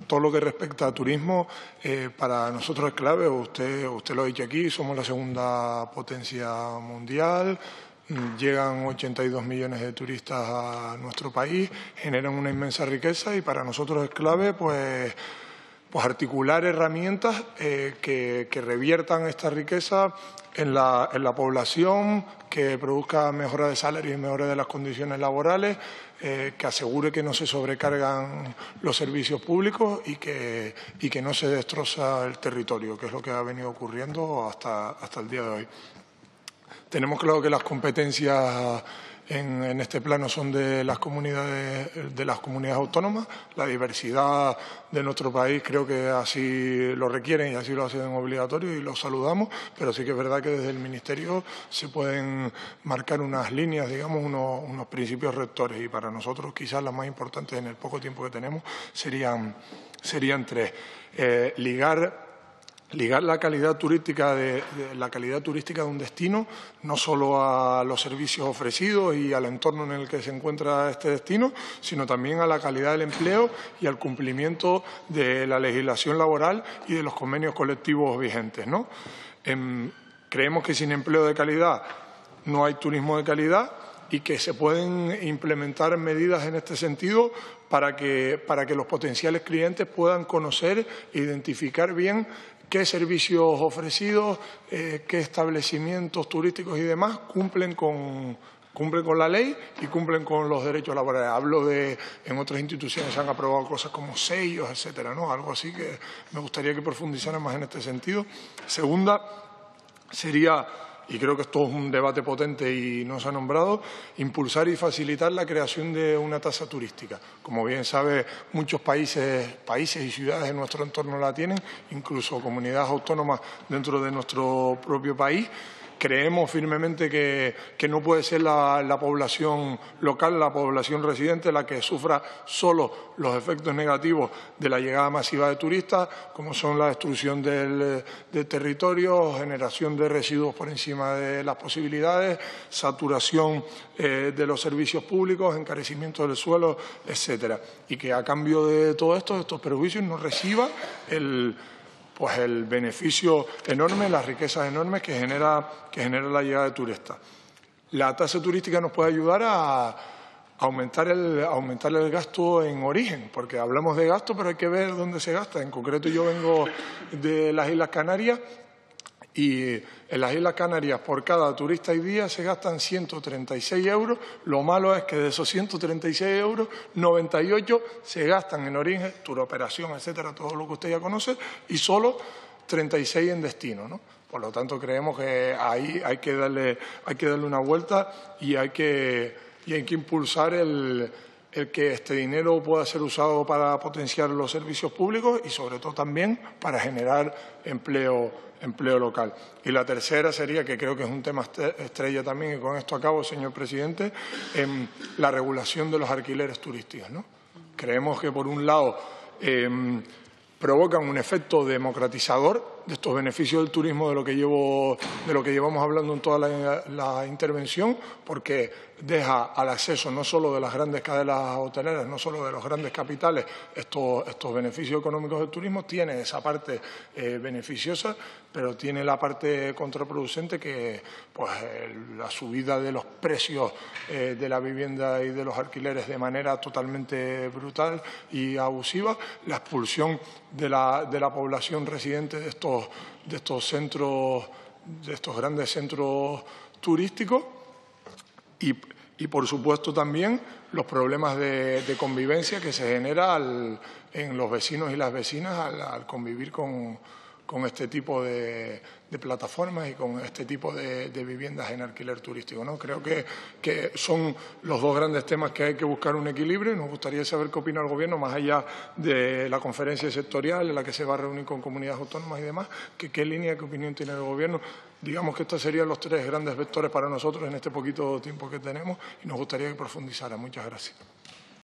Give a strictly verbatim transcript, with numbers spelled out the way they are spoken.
todo lo que respecta a turismo, eh, para nosotros es clave, usted, usted lo ha dicho aquí, somos la segunda potencia mundial, llegan ochenta y dos millones de turistas a nuestro país, generan una inmensa riqueza y para nosotros es clave pues, pues articular herramientas eh, que, que reviertan esta riqueza en la, en la población, que produzca mejora de salarios y mejora de las condiciones laborales, eh, que asegure que no se sobrecargan los servicios públicos y que, y que no se destroza el territorio, que es lo que ha venido ocurriendo hasta, hasta el día de hoy. Tenemos claro que las competencias en, en este plano son de las comunidades de las comunidades autónomas. La diversidad de nuestro país creo que así lo requieren y así lo hacen obligatorio y lo saludamos, pero sí que es verdad que desde el Ministerio se pueden marcar unas líneas, digamos, unos, unos principios rectores y para nosotros quizás las más importantes en el poco tiempo que tenemos serían, serían tres. Eh, ligar Ligar la calidad turística de, de la calidad turística de un destino no solo a los servicios ofrecidos y al entorno en el que se encuentra este destino, sino también a la calidad del empleo y al cumplimiento de la legislación laboral y de los convenios colectivos vigentes, ¿no? Eh, creemos que sin empleo de calidad no hay turismo de calidad y que se pueden implementar medidas en este sentido para que, para que los potenciales clientes puedan conocer e identificar bien qué servicios ofrecidos, eh, qué establecimientos turísticos y demás cumplen con, cumplen con la ley y cumplen con los derechos laborales. Hablo de, en otras instituciones se han aprobado cosas como sellos, etcétera, ¿no? Algo así que me gustaría que profundizaran más en este sentido. Segunda sería, y creo que esto es un debate potente y no se ha nombrado, impulsar y facilitar la creación de una tasa turística. Como bien sabe, muchos países, países y ciudades en nuestro entorno la tienen, incluso comunidades autónomas dentro de nuestro propio país. Creemos firmemente que, que no puede ser la, la población local, la población residente, la que sufra solo los efectos negativos de la llegada masiva de turistas, como son la destrucción del, del territorio, generación de residuos por encima de las posibilidades, saturación eh, de los servicios públicos, encarecimiento del suelo, etcétera. Y que a cambio de todo esto, de estos perjuicios, no reciba el pues el beneficio enorme, las riquezas enormes que genera, que genera la llegada de turistas. La tasa turística nos puede ayudar a aumentar el, a aumentar el gasto en origen, porque hablamos de gasto, pero hay que ver dónde se gasta. En concreto, yo vengo de las Islas Canarias y en las Islas Canarias por cada turista y día se gastan ciento treinta y seis euros. Lo malo es que de esos ciento treinta y seis euros, noventa y ocho se gastan en origen, turoperación, etcétera, todo lo que usted ya conoce, y solo treinta y seis en destino, ¿no? Por lo tanto, creemos que ahí hay que darle, hay que darle una vuelta y hay que, y hay que impulsar el, el que este dinero pueda ser usado para potenciar los servicios públicos y, sobre todo, también para generar empleo empleo local. Y la tercera sería, que creo que es un tema estrella también, y con esto acabo, señor presidente, en la regulación de los alquileres turísticos, ¿no? Creemos que, por un lado, eh, provocan un efecto democratizador de estos beneficios del turismo de lo que llevo, de lo que llevamos hablando en toda la, la intervención, porque deja al acceso no solo de las grandes cadenas hoteleras, no solo de los grandes capitales, estos, estos beneficios económicos del turismo, tiene esa parte eh, beneficiosa, pero tiene la parte contraproducente que pues, la subida de los precios eh, de la vivienda y de los alquileres de manera totalmente brutal y abusiva, la expulsión de la, de la población residente de estos de estos centros, de estos grandes centros turísticos y, y por supuesto también los problemas de, de convivencia que se genera al, en los vecinos y las vecinas al, al convivir con, con este tipo de, de plataformas y con este tipo de, de viviendas en alquiler turístico, ¿no? Creo que, que son los dos grandes temas que hay que buscar un equilibrio y nos gustaría saber qué opina el Gobierno, más allá de la conferencia sectorial en la que se va a reunir con comunidades autónomas y demás, que qué línea, qué opinión tiene el Gobierno. Digamos que estos serían los tres grandes vectores para nosotros en este poquito tiempo que tenemos y nos gustaría que profundizara. Muchas gracias.